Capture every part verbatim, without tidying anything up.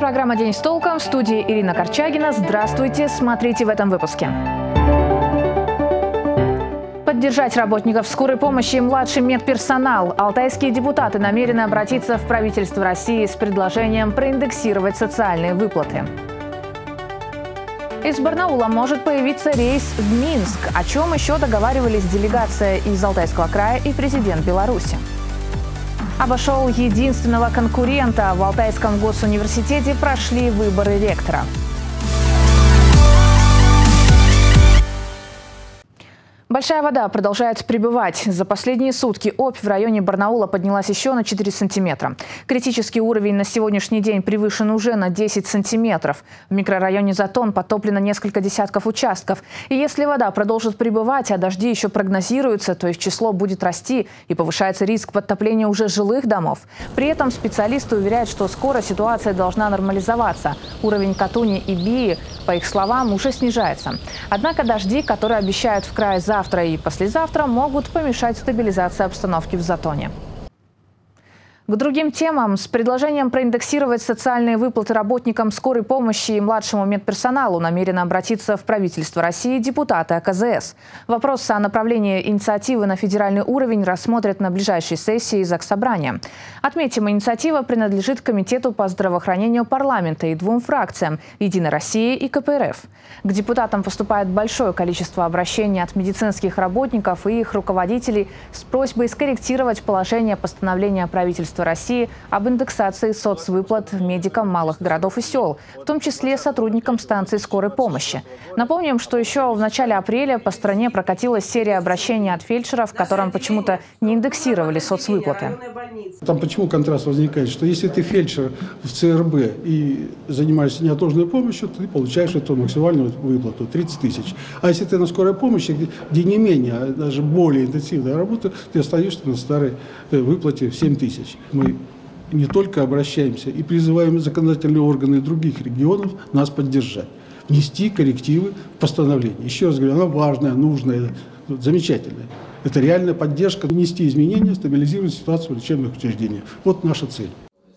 программа «День с толком». В студии Ирина Корчагина. Здравствуйте. Смотрите в этом выпуске. Поддержать работников скорой помощи и младший медперсонал. Алтайские депутаты намерены обратиться в правительство России с предложением проиндексировать социальные выплаты. Из Барнаула может появиться рейс в Минск. О чем еще договаривались делегация из Алтайского края и президент Беларуси. Обошел единственного конкурента. В Алтайском госуниверситете прошли выборы ректора. Большая вода продолжает прибывать. За последние сутки Обь в районе Барнаула поднялась еще на четыре сантиметра. Критический уровень на сегодняшний день превышен уже на десять сантиметров. В микрорайоне Затон потоплено несколько десятков участков. И если вода продолжит прибывать, а дожди еще прогнозируются, то их число будет расти и повышается риск подтопления уже жилых домов. При этом специалисты уверяют, что скоро ситуация должна нормализоваться. Уровень Катуни и Бии, по их словам, уже снижается. Однако дожди, которые обещают в крае завтра, Завтра и послезавтра, могут помешать стабилизации обстановки в Затоне. К другим темам. С предложением проиндексировать социальные выплаты работникам скорой помощи и младшему медперсоналу намерены обратиться в правительство России депутаты а ка зэ эс. Вопрос о направлении инициативы на федеральный уровень рассмотрят на ближайшей сессии Заксобрания. Отметим, инициатива принадлежит Комитету по здравоохранению парламента и двум фракциям – «Единой России» и ка пэ эр эф. К депутатам поступает большое количество обращений от медицинских работников и их руководителей с просьбой скорректировать положение постановления правительства России об индексации соцвыплат медикам малых городов и сел, в том числе сотрудникам станций скорой помощи. Напомним, что еще в начале апреля по стране прокатилась серия обращений от фельдшеров, в котором почему-то не индексировали соцвыплаты. Там почему контраст возникает, что если ты фельдшер в цэ эр бэ и занимаешься неотложной помощью, то ты получаешь эту максимальную выплату тридцать тысяч. А если ты на скорой помощи, где не менее, а даже более интенсивная работа, ты остаешься на старой выплате в семь тысяч. Мы не только обращаемся и призываем законодательные органы других регионов нас поддержать, внести коррективы в постановление. Еще раз говорю, она важная, нужная, замечательная. Это реальная поддержка, внести изменения, стабилизировать ситуацию в лечебных учреждениях. Вот наша цель.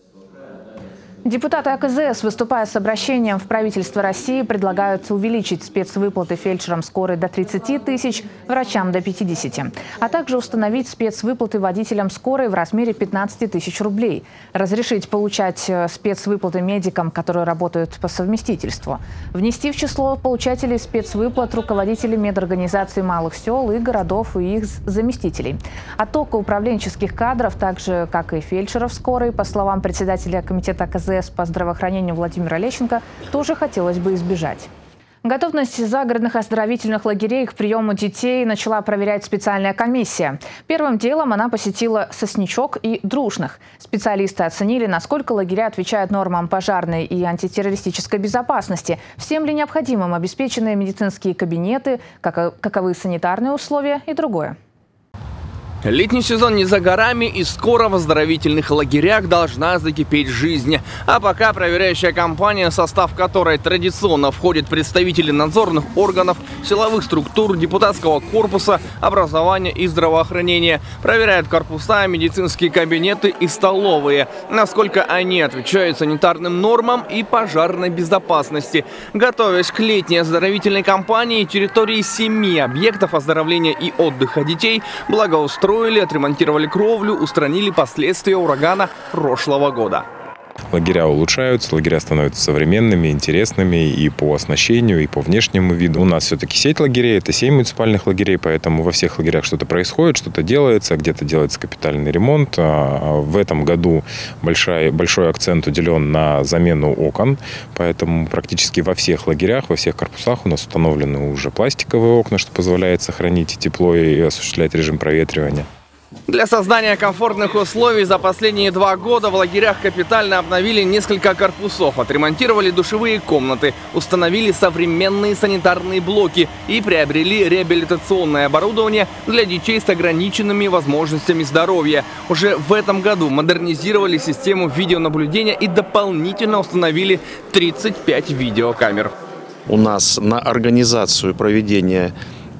Депутаты а ка зэ эс, выступая с обращением в правительство России, предлагают увеличить спецвыплаты фельдшерам скорой до тридцати тысяч, врачам до пятидесяти, а также установить спецвыплаты водителям скорой в размере пятнадцати тысяч рублей, разрешить получать спецвыплаты медикам, которые работают по совместительству, внести в число получателей спецвыплат руководителей медорганизаций малых сел и городов и их заместителей. Оттока управленческих кадров, так же как и фельдшеров скорой, по словам председателя комитета а ка зэ эс по здравоохранению Владимира Лещенко, тоже хотелось бы избежать. Готовность загородных оздоровительных лагерей к приему детей начала проверять специальная комиссия. Первым делом она посетила Сосничок и Дружных. Специалисты оценили, насколько лагеря отвечают нормам пожарной и антитеррористической безопасности, всем ли необходимым обеспечены медицинские кабинеты, каковы санитарные условия и другое. Летний сезон не за горами, и скоро в оздоровительных лагерях должна закипеть жизнь. А пока проверяющая компания, в состав которой традиционно входят представители надзорных органов, силовых структур, депутатского корпуса, образования и здравоохранения, проверяет корпуса, медицинские кабинеты и столовые, насколько они отвечают санитарным нормам и пожарной безопасности. Готовясь к летней оздоровительной кампании, территории семи объектов оздоровления и отдыха детей благоустроили, отремонтировали кровлю, устранили последствия урагана прошлого года. Лагеря улучшаются, лагеря становятся современными, интересными и по оснащению, и по внешнему виду. У нас все-таки сеть лагерей, это семь муниципальных лагерей, поэтому во всех лагерях что-то происходит, что-то делается, где-то делается капитальный ремонт. В этом году большой, большой акцент уделен на замену окон, поэтому практически во всех лагерях, во всех корпусах у нас установлены уже пластиковые окна, что позволяет сохранить тепло и осуществлять режим проветривания. Для создания комфортных условий за последние два года в лагерях капитально обновили несколько корпусов, отремонтировали душевые комнаты, установили современные санитарные блоки и приобрели реабилитационное оборудование для детей с ограниченными возможностями здоровья. Уже в этом году модернизировали систему видеонаблюдения и дополнительно установили тридцать пять видеокамер. У нас на организацию проведения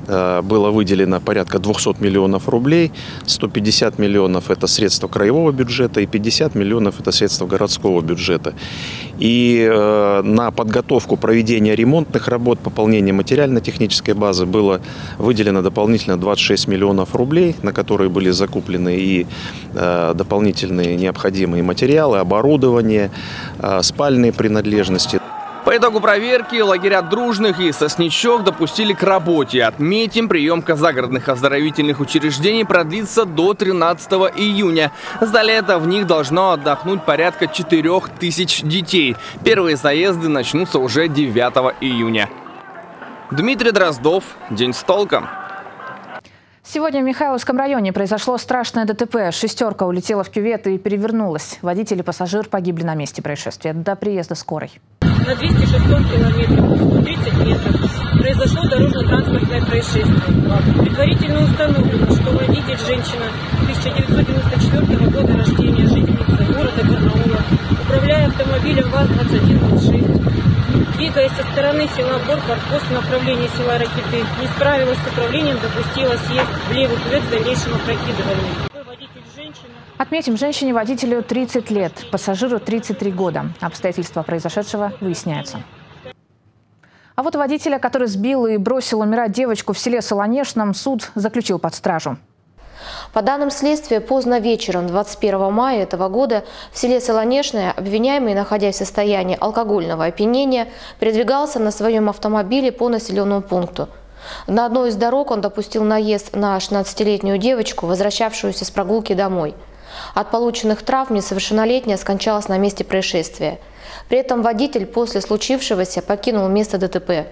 было выделено порядка двухсот миллионов рублей. сто пятьдесят миллионов – это средства краевого бюджета и пятьдесят миллионов – это средства городского бюджета. И на подготовку проведения ремонтных работ, пополнения материально-технической базы было выделено дополнительно двадцать шесть миллионов рублей, на которые были закуплены и дополнительные необходимые материалы, оборудование, спальные принадлежности. По итогу проверки лагеря Дружных и Сосничок допустили к работе. Отметим, приемка загородных оздоровительных учреждений продлится до тринадцатого июня. За лето в них должно отдохнуть порядка четырёх тысяч детей. Первые заезды начнутся уже девятого июня. Дмитрий Дроздов. День с толком. Сегодня в Михайловском районе произошло страшное ДТП. Шестерка улетела в кювет и перевернулась. Водитель и пассажир погибли на месте происшествия до приезда скорой. На двести шестом километре, сто тридцать метров, произошло дорожно-транспортное происшествие. Предварительно установлено, что водитель, женщина тысяча девятьсот девяносто четвёртого года рождения, жительница города Барнаула, управляя автомобилем ВАЗ-двадцать один двадцать шесть, двигаясь со стороны села Борпорт в направлении села Ракиты, не справилась с управлением, допустила съезд в левый кювет с дальнейшим опрокидыванием. Водитель женщина. Отметим, женщине-водителю тридцать лет, пассажиру тридцать три года. Обстоятельства произошедшего выясняются. А вот водителя, который сбил и бросил умирать девочку в селе Солонешном, суд заключил под стражу. По данным следствия, поздно вечером двадцать первого мая этого года в селе Солонешное обвиняемый, находясь в состоянии алкогольного опьянения, передвигался на своем автомобиле по населенному пункту. На одной из дорог он допустил наезд на шестнадцатилетнюю девочку, возвращавшуюся с прогулки домой. От полученных травм несовершеннолетняя скончалась на месте происшествия. При этом водитель после случившегося покинул место ДТП.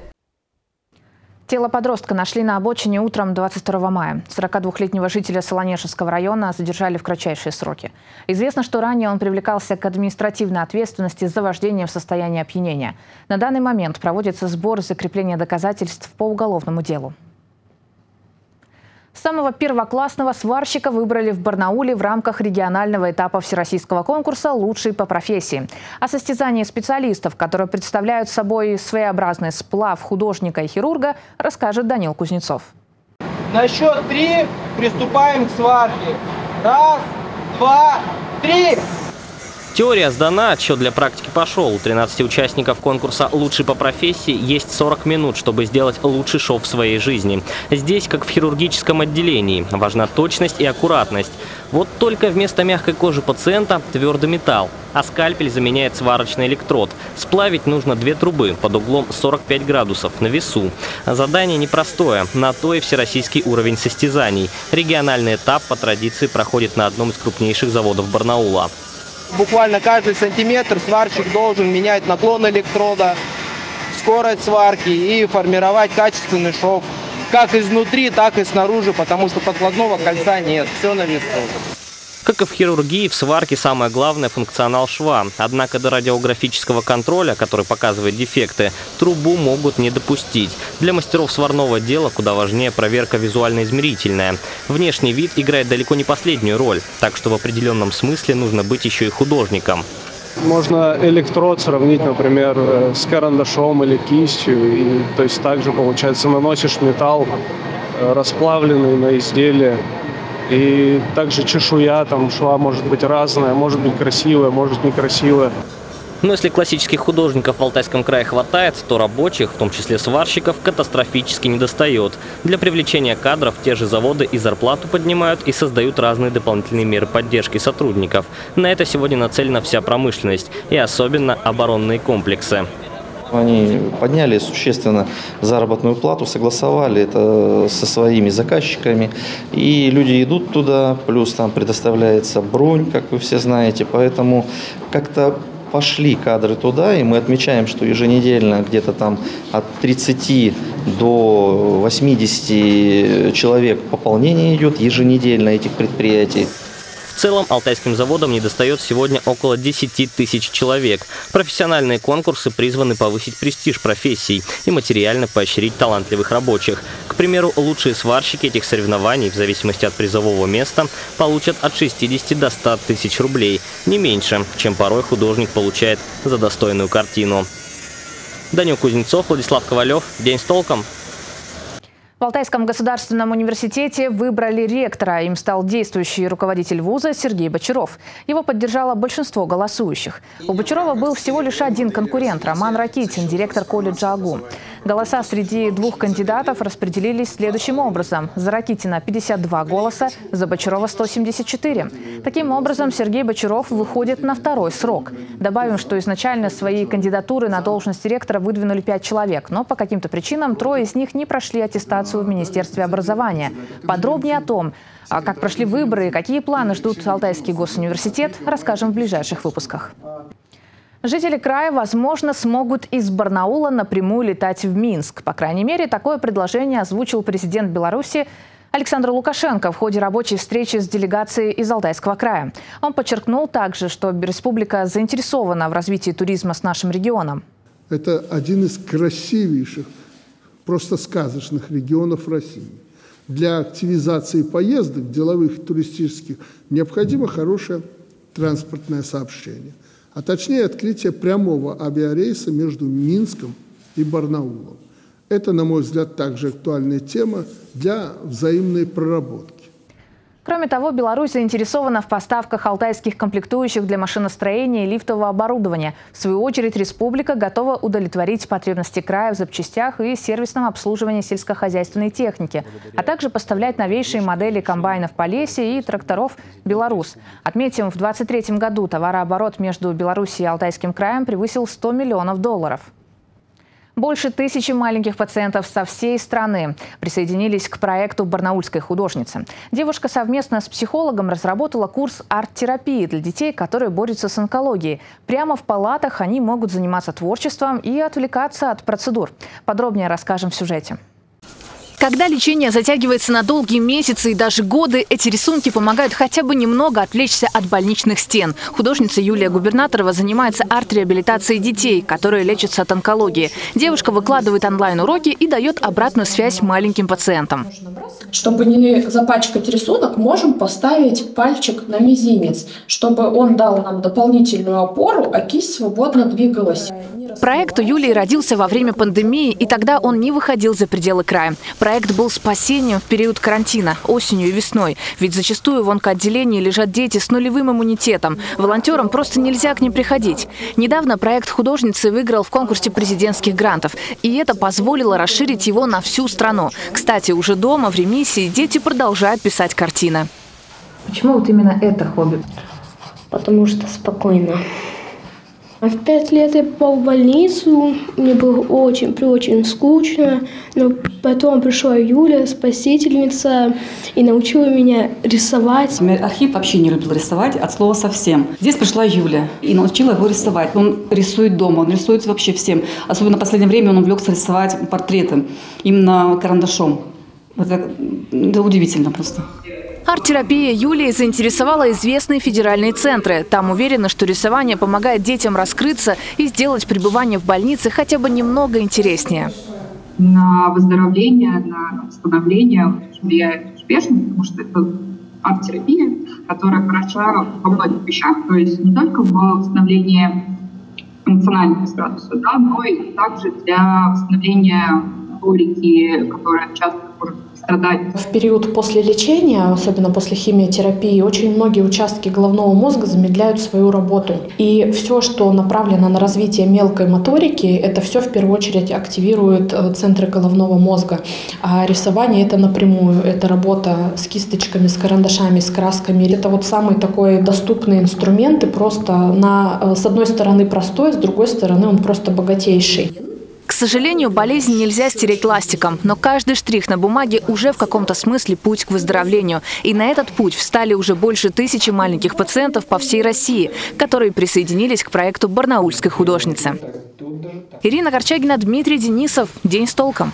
Тело подростка нашли на обочине утром двадцать второго мая. сорокадвухлетнего жителя Солонешевского района задержали в кратчайшие сроки. Известно, что ранее он привлекался к административной ответственности за вождение в состоянии опьянения. На данный момент проводится сбор закрепления доказательств по уголовному делу. Самого первоклассного сварщика выбрали в Барнауле в рамках регионального этапа всероссийского конкурса «Лучший по профессии». О состязании специалистов, которые представляют собой своеобразный сплав художника и хирурга, расскажет Данил Кузнецов. На счет три приступаем к сварке. Раз, два, три! Теория сдана, отсчет для практики пошел. У тринадцати участников конкурса «Лучший по профессии» есть сорок минут, чтобы сделать лучший шов в своей жизни. Здесь, как в хирургическом отделении, важна точность и аккуратность. Вот только вместо мягкой кожи пациента твердый металл, а скальпель заменяет сварочный электрод. Сплавить нужно две трубы под углом сорок пять градусов на весу. Задание непростое, на то и всероссийский уровень состязаний. Региональный этап по традиции проходит на одном из крупнейших заводов Барнаула. Буквально каждый сантиметр сварщик должен менять наклон электрода, скорость сварки и формировать качественный шов. Как изнутри, так и снаружи, потому что подкладного кольца нет. Все на весу. Как и в хирургии, в сварке самое главное – функционал шва. Однако до радиографического контроля, который показывает дефекты, трубу могут не допустить. Для мастеров сварного дела куда важнее проверка визуально-измерительная. Внешний вид играет далеко не последнюю роль, так что в определенном смысле нужно быть еще и художником. Можно электрод сравнить, например, с карандашом или кистью. И, то есть также, получается, наносишь металл расплавленный на изделие. И также чешуя там шва может быть разная, может быть красивая, может некрасивая. Но если классических художников в Алтайском крае хватает, то рабочих, в том числе сварщиков, катастрофически недостает. Для привлечения кадров те же заводы и зарплату поднимают, и создают разные дополнительные меры поддержки сотрудников. На это сегодня нацелена вся промышленность, и особенно оборонные комплексы. Они подняли существенно заработную плату, согласовали это со своими заказчиками. И люди идут туда, плюс там предоставляется бронь, как вы все знаете. Поэтому как-то пошли кадры туда, и мы отмечаем, что еженедельно где-то там от тридцати до восьмидесяти человек пополнение идет еженедельно этих предприятий. В целом алтайским заводам недостает сегодня около десяти тысяч человек. Профессиональные конкурсы призваны повысить престиж профессий и материально поощрить талантливых рабочих. К примеру, лучшие сварщики этих соревнований, в зависимости от призового места, получат от шестидесяти до ста тысяч рублей. Не меньше, чем порой художник получает за достойную картину. Данил Кузнецов, Владислав Ковалев. День с толком. В Алтайском государственном университете выбрали ректора. Им стал действующий руководитель вуза Сергей Бочаров. Его поддержало большинство голосующих. У Бочарова был всего лишь один конкурент – Роман Ракитин, директор колледжа АГУ. Голоса среди двух кандидатов распределились следующим образом. За Ракитина пятьдесят два голоса, за Бочарова сто семьдесят четыре. Таким образом, Сергей Бочаров выходит на второй срок. Добавим, что изначально свои кандидатуры на должность ректора выдвинули пять человек, но по каким-то причинам трое из них не прошли аттестацию в Министерстве образования. Подробнее о том, как прошли выборы и какие планы ждут Алтайский госуниверситет, расскажем в ближайших выпусках. Жители края, возможно, смогут из Барнаула напрямую летать в Минск. По крайней мере, такое предложение озвучил президент Беларуси Александр Лукашенко в ходе рабочей встречи с делегацией из Алтайского края. Он подчеркнул также, что республика заинтересована в развитии туризма с нашим регионом. Это один из красивейших, просто сказочных регионов России. Для активизации поездок, деловых и туристических, необходимо хорошее транспортное сообщение. А точнее открытие прямого авиарейса между Минском и Барнаулом. Это, на мой взгляд, также актуальная тема для взаимной проработки. Кроме того, Беларусь заинтересована в поставках алтайских комплектующих для машиностроения и лифтового оборудования. В свою очередь, республика готова удовлетворить потребности края в запчастях и сервисном обслуживании сельскохозяйственной техники, а также поставлять новейшие модели комбайнов Полесье и тракторов «Беларус». Отметим, в две тысячи двадцать третьем году товарооборот между Беларусью и Алтайским краем превысил сто миллионов долларов. Больше тысячи маленьких пациентов со всей страны присоединились к проекту барнаульской художницы. Девушка совместно с психологом разработала курс арт-терапии для детей, которые борются с онкологией. Прямо в палатах они могут заниматься творчеством и отвлекаться от процедур. Подробнее расскажем в сюжете. Когда лечение затягивается на долгие месяцы и даже годы, эти рисунки помогают хотя бы немного отвлечься от больничных стен. Художница Юлия Губернаторова занимается арт-реабилитацией детей, которые лечатся от онкологии. Девушка выкладывает онлайн-уроки и дает обратную связь маленьким пациентам. Чтобы не запачкать рисунок, можем поставить пальчик на мизинец, чтобы он дал нам дополнительную опору, а кисть свободно двигалась. Проект у Юлии родился во время пандемии, и тогда он не выходил за пределы края. Проект был спасением в период карантина, осенью и весной. Ведь зачастую в онкоотделении лежат дети с нулевым иммунитетом. Волонтерам просто нельзя к ним приходить. Недавно проект художницы выиграл в конкурсе президентских грантов. И это позволило расширить его на всю страну. Кстати, уже дома, в ремиссии, дети продолжают писать картины. Почему вот именно это хобби? Потому что спокойно. А в пять лет я попал в больницу, мне было очень-очень скучно, но потом пришла Юля, спасительница, и научила меня рисовать. Архип вообще не любил рисовать, от слова совсем. Здесь пришла Юля и научила его рисовать. Он рисует дома, он рисует вообще всем. Особенно в последнее время он увлекся рисовать портреты, именно карандашом. Это, это удивительно просто. Арт-терапия Юлии заинтересовала известные федеральные центры. Там уверены, что рисование помогает детям раскрыться и сделать пребывание в больнице хотя бы немного интереснее. На выздоровление, на восстановление влияет успешно, потому что это арт-терапия, которая хороша во многих вещах, то есть не только в восстановлении эмоционального статуса, да, но и также для восстановления моторики, которая часто может страдать. В период после лечения, особенно после химиотерапии, очень многие участки головного мозга замедляют свою работу. И все, что направлено на развитие мелкой моторики, это все в первую очередь активирует центры головного мозга. А рисование это напрямую, это работа с кисточками, с карандашами, с красками. Это вот самый такой доступный инструмент и просто на, с одной стороны простой, с другой стороны он просто богатейший. К сожалению, болезнь нельзя стереть ластиком, но каждый штрих на бумаге уже в каком-то смысле путь к выздоровлению. И на этот путь встали уже больше тысячи маленьких пациентов по всей России, которые присоединились к проекту барнаульской художницы. Ирина Корчагина, Дмитрий Денисов. День с толком.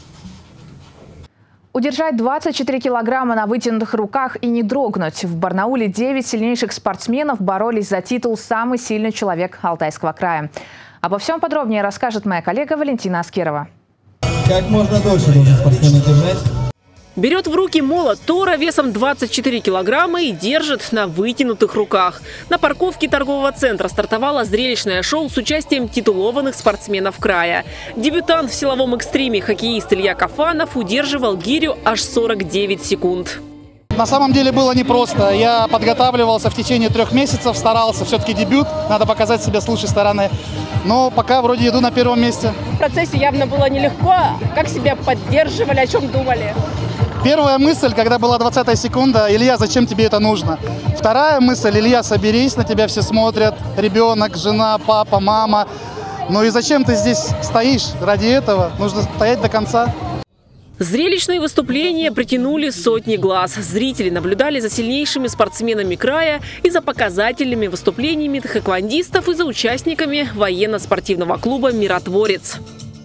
Удержать двадцать четыре килограмма на вытянутых руках и не дрогнуть. В Барнауле девять сильнейших спортсменов боролись за титул «Самый сильный человек Алтайского края». Обо всем подробнее расскажет моя коллега Валентина Аскерова. Как можно дольше должен спортсмен держать? Берет в руки молот Тора весом двадцать четыре килограмма и держит на вытянутых руках. На парковке торгового центра стартовало зрелищное шоу с участием титулованных спортсменов края. Дебютант в силовом экстриме хоккеист Илья Кафанов удерживал гирю аж сорок девять секунд. На самом деле было непросто. Я подготавливался в течение трех месяцев, старался. Все-таки дебют, надо показать себя с лучшей стороны. Но пока вроде иду на первом месте. В процессе явно было нелегко. Как себя поддерживали, о чем думали? Первая мысль, когда была двадцатая секунда: Илья, зачем тебе это нужно? Вторая мысль: Илья, соберись, на тебя все смотрят. Ребенок, жена, папа, мама. Ну и зачем ты здесь стоишь? Ради этого нужно стоять до конца. Зрелищные выступления притянули сотни глаз. Зрители наблюдали за сильнейшими спортсменами края и за показательными выступлениями тхэквондистов и за участниками военно-спортивного клуба «Миротворец».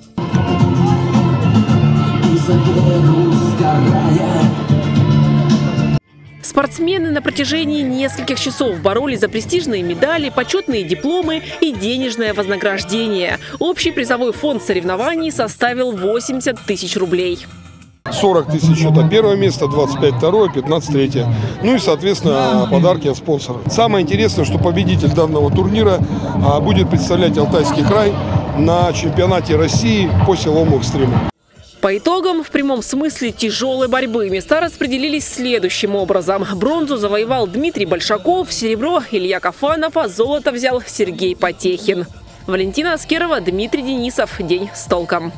Спортсмены на протяжении нескольких часов боролись за престижные медали, почетные дипломы и денежное вознаграждение. Общий призовой фонд соревнований составил восемьдесят тысяч рублей. сорок тысяч – это первое место, двадцать пять – второе, пятнадцать – третье. Ну и, соответственно, подарки от спонсора. Самое интересное, что победитель данного турнира будет представлять Алтайский край на чемпионате России по силовому экстриму. По итогам, в прямом смысле тяжелой борьбы, места распределились следующим образом. Бронзу завоевал Дмитрий Большаков, серебро – Илья Кафанов, а золото взял Сергей Потехин. Валентина Аскерова, Дмитрий Денисов. День с толком.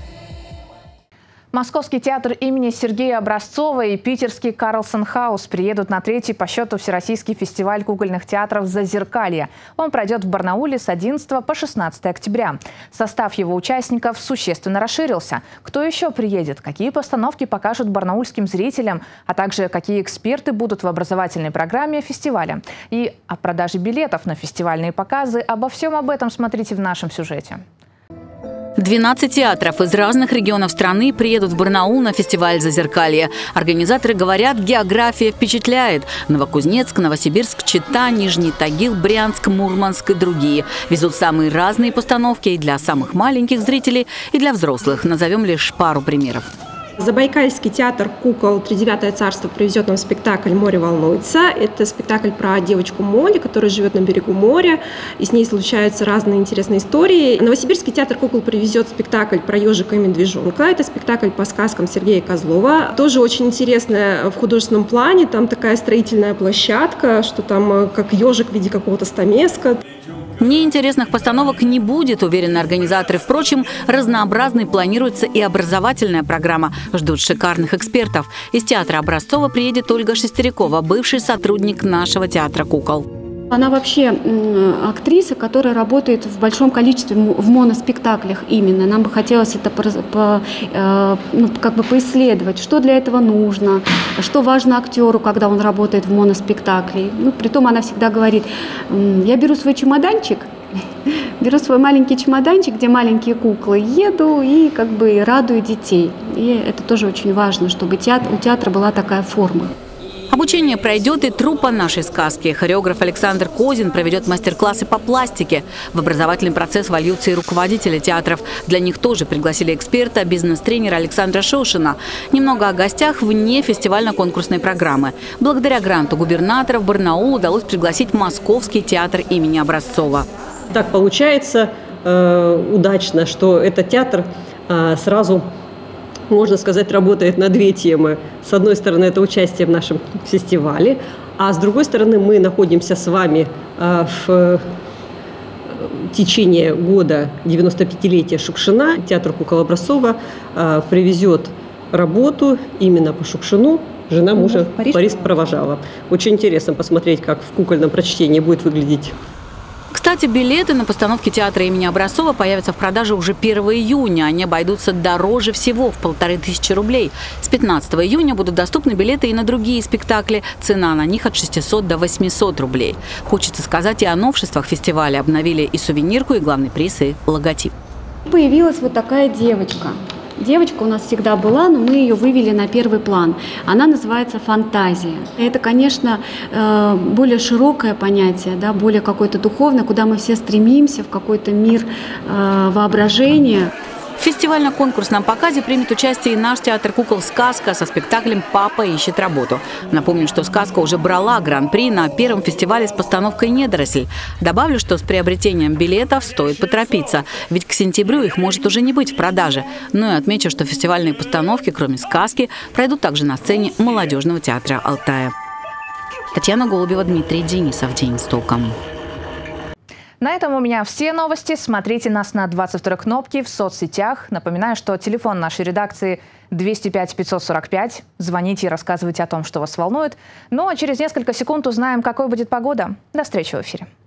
Московский театр имени Сергея Образцова и питерский Карлсон Хаус приедут на третий по счету Всероссийский фестиваль кукольных театров «Зазеркалье». Он пройдет в Барнауле с одиннадцатого по шестнадцатое октября. Состав его участников существенно расширился. Кто еще приедет, какие постановки покажут барнаульским зрителям, а также какие эксперты будут в образовательной программе фестиваля. И о продаже билетов на фестивальные показы. Обо всем об этом смотрите в нашем сюжете. двенадцать театров из разных регионов страны приедут в Барнаул на фестиваль «Зазеркалье». Организаторы говорят, география впечатляет. Новокузнецк, Новосибирск, Чита, Нижний Тагил, Брянск, Мурманск и другие. Везут самые разные постановки и для самых маленьких зрителей, и для взрослых. Назовем лишь пару примеров. Забайкальский театр кукол «Тридевятое царство» привезет нам спектакль «Море волнуется». Это спектакль про девочку Молли, которая живет на берегу моря, и с ней случаются разные интересные истории. Новосибирский театр кукол привезет спектакль про ежика и медвежонка. Это спектакль по сказкам Сергея Козлова. Тоже очень интересная в художественном плане. Там такая строительная площадка, что там как ежик в виде какого-то стамеска. Неинтересных постановок не будет, уверены организаторы. Впрочем, разнообразной планируется и образовательная программа. Ждут шикарных экспертов. Из театра Образцова приедет Ольга Шестерякова, бывший сотрудник нашего театра кукол. Она вообще актриса, которая работает в большом количестве в моноспектаклях именно. Нам бы хотелось это по, по, ну, как бы поисследовать, что для этого нужно, что важно актеру, когда он работает в моноспектакле. Ну, притом она всегда говорит: я беру свой чемоданчик, беру свой маленький чемоданчик, где маленькие куклы, еду и как бы радую детей. И это тоже очень важно, чтобы театр, у театра была такая форма. Обучение пройдет и труппа нашей сказки. Хореограф Александр Козин проведет мастер-классы по пластике. В образовательный процесс вольются и руководители театров. Для них тоже пригласили эксперта, бизнес-тренера Александра Шошина. Немного о гостях вне фестивально-конкурсной программы. Благодаря гранту губернатора в Барнаул удалось пригласить Московский театр имени Образцова. Так получается э, удачно, что этот театр э, сразу, можно сказать, работает на две темы. С одной стороны, это участие в нашем фестивале, а с другой стороны, мы находимся с вами в течение года девяностопятилетия Шукшина. Театр кукол Образцова привезет работу именно по Шукшину. Жена мужа в Париж провожала. Очень интересно посмотреть, как в кукольном прочтении будет выглядеть. Кстати, билеты на постановки театра имени Образцова появятся в продаже уже первого июня. Они обойдутся дороже всего, в полторы тысячи рублей. С пятнадцатого июня будут доступны билеты и на другие спектакли. Цена на них от шестисот до восьмисот рублей. Хочется сказать и о новшествах фестиваля. Обновили и сувенирку, и главный приз, и логотип. Появилась вот такая девочка. Девочка у нас всегда была, но мы ее вывели на первый план. Она называется «Фантазия». Это, конечно, более широкое понятие, да, более какое-то духовное, куда мы все стремимся, в какой-то мир воображения. В фестивально-конкурсном показе примет участие и наш театр кукол «Сказка» со спектаклем «Папа ищет работу». Напомню, что «Сказка» уже брала гран-при на первом фестивале с постановкой «Недоросль». Добавлю, что с приобретением билетов стоит поторопиться, ведь к сентябрю их может уже не быть в продаже. Ну и отмечу, что фестивальные постановки, кроме «Сказки», пройдут также на сцене молодежного театра Алтая. Татьяна Голубева, Дмитрий Денисов. День с толком. На этом у меня все новости. Смотрите нас на двадцать второй кнопке в соцсетях. Напоминаю, что телефон нашей редакции двести пять пятьсот сорок пять. Звоните и рассказывайте о том, что вас волнует. Ну а через несколько секунд узнаем, какой будет погода. До встречи в эфире.